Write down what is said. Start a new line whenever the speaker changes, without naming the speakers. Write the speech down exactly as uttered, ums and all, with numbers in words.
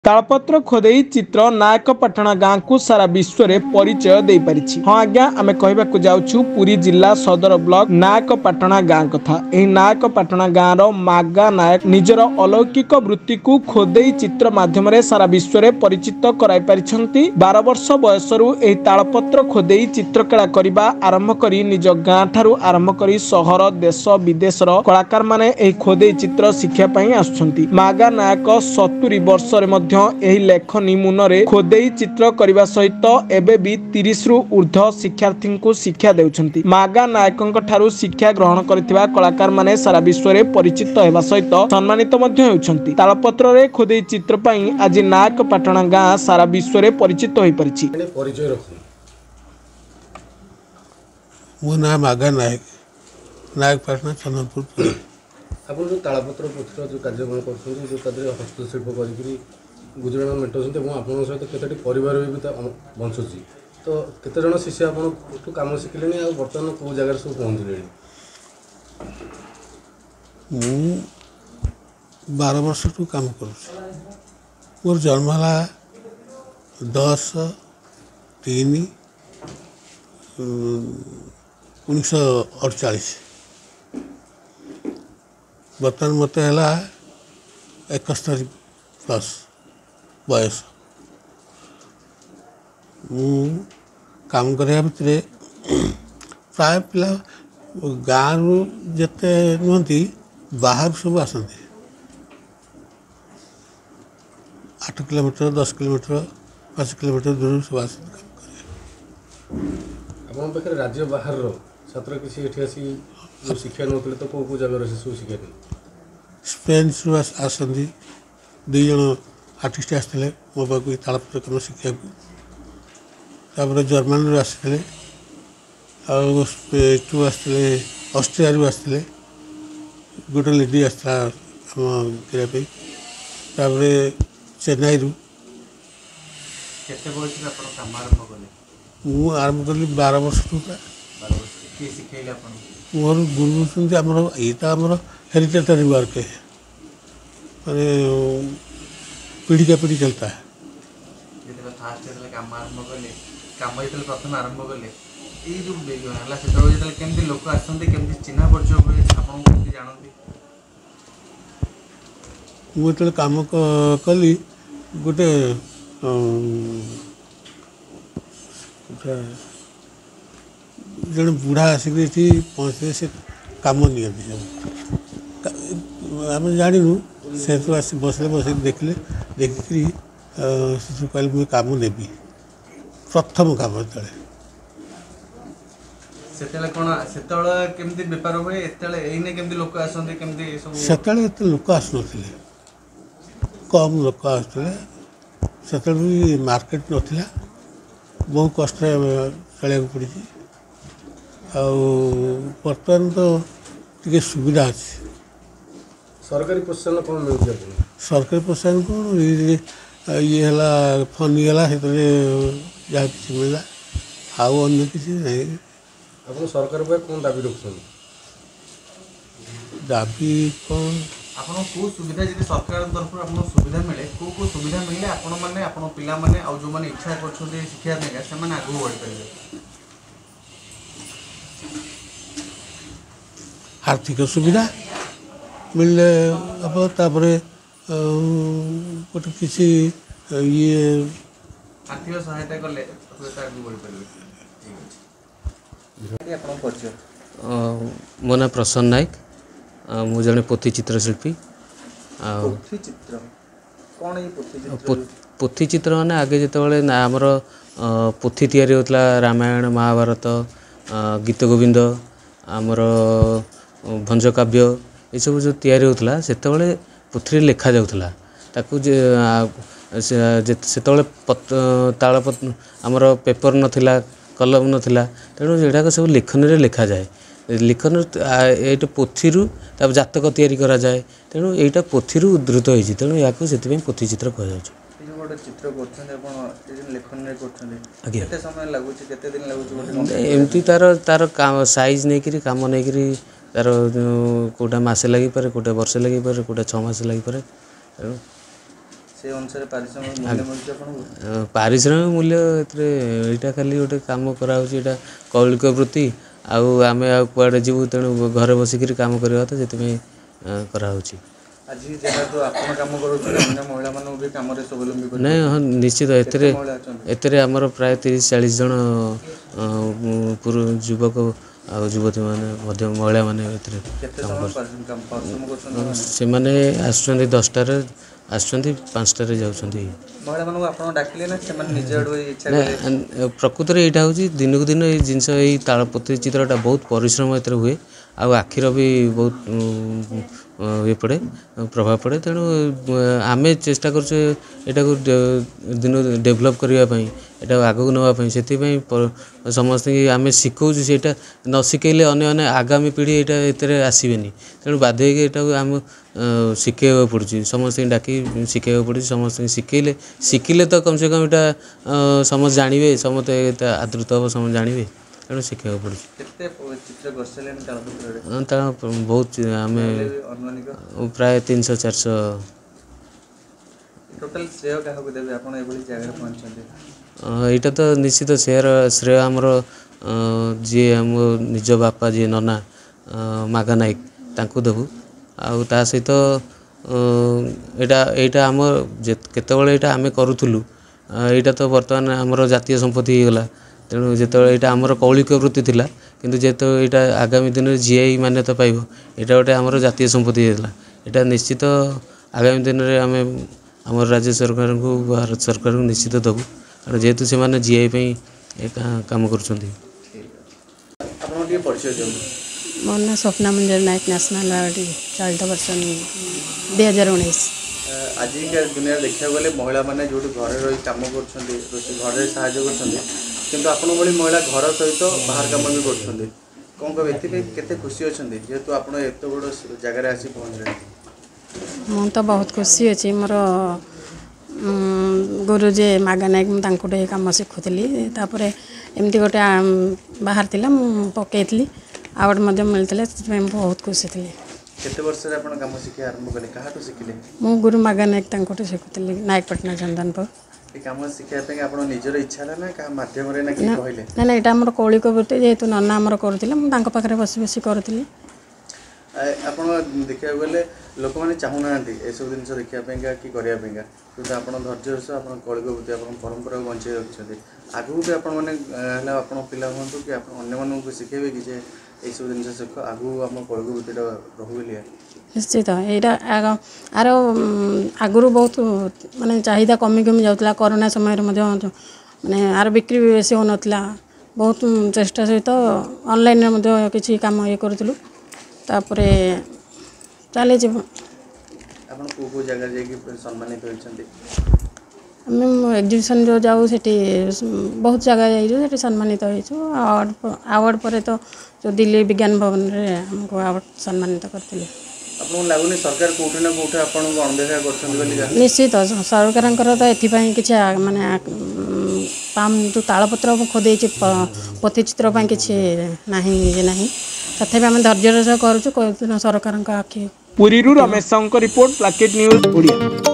तालपत्र खोदेई चित्र नायकपाटଣା गाँ को सारा विश्व में परिचय दे पारिछि। हाँ आज्ञा आमे कहबाकू जाउछु पुरी जिला सदर ब्लॉक नायकपाटଣା गाँ कथा। एही नायकपाटଣା गाँ रो मागा नायक निजर अलौकिक वृत्ति को खोदेई चित्र माध्यम रे सारा विश्व में परिचित कराई पारिछंती। बारह वर्ष बयसरू एही तालपत्र खोदेई चित्रकला करिबा आरंभ करी निज गाँ ठारू आरंभ करी सहर देश विदेश रो कलाकार माने एही खोदेई चित्र शिक्षा पई आछंती। मागा नायक सत्तरी वर्ष रे एही लेखनी मुନରେ खोदेई चित्र करने सहित एबे भी तीस रु ऊर्ध्व शिक्षार्थी को शिक्षा देउछंती। मागा नायकंक ठारू शिक्षा ग्रहण करथिबा कलाकार माने सारा विश्व में परिचित हेबा सहित सम्मानित मध्य हेउछंती। तालपत्र रे खोदेई चित्र पई आज नायकपाटଣା गाँ सारा विश्व में परिचित होई परिछि।
परिचय रखु मो ना मागा नायक नायकपाटଣା चंदनपुर।
आपण जो तालपत्र पुत्र जो कार्यक्रम करछन जो तादरे हस्तशिल्प करी गुजरात मेटाउछन এবং आपन सहित केतटी परिवार भी बंचुची तो केते जण शिष्य आपन काम शिखलेनी आ वर्तमान को जगह सब पहुंचलेनी।
मु बारह वर्ष टू काम करूँ। मोर जन्म है दस तीन उन्नीस अड़चाश बर्तमान मत है एकस्तरी प्लस बयस। मु काम करने भितर प्राय पिला गाँव रु जिते नुहति बाहर सब आसती आठ किलोमीटर दस किलोमीटर पाँच किलोमीटर दूर सब आस
काम पाखे राज्य बाहर छात्र किसी एठी आसी जो शिक्षा नौते तो कौ कौ जगह से सब शिक्षा
स्पेन रु आसती दुई जन आर्टिस्ट आसते मो पाक तालपत्र कम शिखा जर्मन रु आसते आसते ऑस्ट्रिया रु आसते गोटे लेडी आसला आम गिरापी चेन्नई रु मु आरंभ कली बारह वर्ष टू मोर गुरु आमर यहाँ आमर हेरिटेटरी वर्क है माने पीढ़ी का पीढ़ी चलता है।
प्रथम आरंभ कले जो लोक चिन्ह परिचय जानते
मुझे काम कली गोटे जन बुढ़ा आसिक पहुँचते से कम नि आम जानू से तो आस बसले बस देखले देखिकी से कहले मुझे कम नेबी प्रथम कम जो से लोक आसन कम लोक आसते से भी मार्केट नाला बहुत कष्ट चलिया पड़ी बर्तमान तो टे सुविधा अच्छी।
सरकारी प्रोत्साहन कौन मिलूँ
सरकारी प्रोत्साहन कौन ये है फनी है जहाँ कि मिलला आउ अन्य किसी नहीं।
आप सरकार पर कौन दाबी रखुन
दाबी कौन
आपन को सुविधा जब सरकार तरफ आपन सुविधा मिले को को सुविधा मिले आपण माने आपण पिला माने आ जो माने इच्छा करछोदे शिक्षा नेगा से माने आगु बढ़ परिबे।
आर्थिक सुविधा मिलले अब तापरे गोटे किसी ये
आर्थिक सहायता कले आगु बढ़ परिबे।
मो ना प्रसन्न नायक मु जड़े पोथी चित्रशिल्पी। पोथी चित्र माने आगे जिते ना आमर पोथी तैयारी होता रामायण महाभारत गीत गोविंद आमर भंजकाव्य ये सब जो तैयारी होता से पोथी लेखा जाऊला ताकू से तालपत्र आमर पेपर नथिला कलम नथिला तेणु एटाक सब लेखन रे लेखा जाए लेखन ये पोथी तब जातक तैयारी करा जाए तेणु यहाँ पोथी उद्धृत होती तेणु या पोथी चित्र कह एमती तार तार साइज नहीं करी काम नहीं करी तार कोटा मसे लगी पारे कोटा वर्षे लगी पारे कोटा छः मास लगी पारे तेणु
से अनुसार पारिश्रमिक मूल्य मिलुଛି आपनको
अ, पारिश्रमिक मूल्य एतरे एटा खाली गोटे काम कराउछि एटा कौलिक वृत्ति आउ आमे आ कुआडे जीवु तेणु घरे बसिकरी काम करबा त जेते कराउछि
आज जेहेतु आपण काम करूछन अन्य महिला मानक भी काम रे स्वावलंबी कर
नहीं हाँ निश्चित एतरे एतरे हमर प्राय तीस चालीस जन पुरु युवक आ युवती माने मध्य महिला माने एतरे
केते समय काम परिश्रम करछन
से माने आसुचंदी दसटा रे आसुचंदी पाँचटा रे जाउचंदी
महिला मानक आपण डाकिले ना से माने निजे आडू इच्छा करे
प्रकृत रे एटा होची दिन को दिन ए जिंस ए तालपत्री चित्रटा बहुत परिश्रम एतरे हुए आ आखिर भी बहुत ये पड़े प्रभाव पड़े तेणु आम चेष्टा करुचे यहाँ दिन डेभलप करने यहाँ आगक नापी से समस्त आम शिखौ से न शिखेले अन्य अन्य आगामी पीढ़ी यहाँ आसबेनि तेणु बाध्य यहाँ आम शिखेवा पड़ू समस्त डाक शिखेवा पड़ू समस्त शिखेले शिखिले तो कम से कम यहाँ समस्त जानवे समस्त आदृत हम समस्त जानवे तेणु शिखा पड़े बहुत आम प्राय तीन सौ चार सौ
टोटल श्रेय क्या देवे आप जगह पहुँचते
यहाँ तो निश्चित श्रेय श्रेय आमर जी आम निज बापा जी नना मागा नायक तांकु देबू आउ ता सहित यहाँ यहाँ आम केतबले यहाँ आम करूँ यहाँ तो बर्तमान आमर जातीय संपत्ति होगला तेणु जो यहाँ आमर कौलिक वृत्ति थिला किंतु जेतो यहाँ आगामी दिन में जीआई मान्यता पाइब यहाँ गोटे आमर जातीय संपत्ति होगा यहाँ निश्चित आगामी दिन में आम आम राज्य सरकार को भारत सरकार को निश्चित देबू कारण जेहेतु से माने जीआई काम कर
मो ना स्वप्ना मंजर नायक नेशनल अवार्ड चलित वर्ष दुई हजार उन्नीस
आज दुनिया देखा गले महिला मैंने जो घर रही कम कर घर साहय कर आपण भली महिला घर सहित बाहर कम भी कर कौन कह ये खुशी अच्छा जेहेतु आप एत बड़ जगार आसी पहुँचे
मु तो बहुत खुशी अच्छी मोर गुरुजी मागा नायक मुझे कम शिखुली एमती गोटे बाहर थी पकई आवार्ड मिलता बहुत खुशी थी
केते वर्ष रे आपण काम शिखे आरंभ कले कहाटो शिखिले
मु गुरु मागा नायक तांकोटो शिखुली नायकपटना चंदनपुर
ए काम शिखे पे आपण निजर इच्छा ना का माध्यम रे ना कि कहले
ना ना एटा हमर कौलिक वृत्ति जेहेतु नन्ना हमर करथिले मु तांको पाखरे बसी बसी करथिली
आपण देखिया गले लोक माने चाहू ना ए सब दिन देखिया पेगा कि करिया पेगा तो आपण धैर्य सह आपण कौलिक वृत्ति आपण परंपरा को बंचे रखछथि आगु भी आपण माने हला आपण पिला होंतु कि आपण अन्य मानन को सिखेबे कि जे ए सब दिन सिख आगु हम कौलिक वृत्तिटा रहबेलिया
निश्चित यहाँ आर आगुरी बहुत माने चाहिदा कमी कमी जाऊला कोरोना समय माने आर बिक्री भी बेसी हो नाला बहुत चेष्टा सहित ऑनलाइन में किसी काम ये करूँ तापरे चली आम एग्जिबिशन जो जाऊ से बहुत जगह जाइए सम्मानित हो आवार्ड पर तो जो दिल्ली विज्ञान भवन में हमको अवार्ड सम्मानित करते
लगुनि सरकार कोठे ना कोठे आपण अनदेखा करछन
निश्चित सरकार तो एथि किछि माने पाम जो तालपत्र खोदे पथिचित्र किसी ना ना तथापि आम धैर्य सह करूँ सरकार आखि
पुरी रमेश रिपोर्ट प्लाकेट न्यूज ओडिया।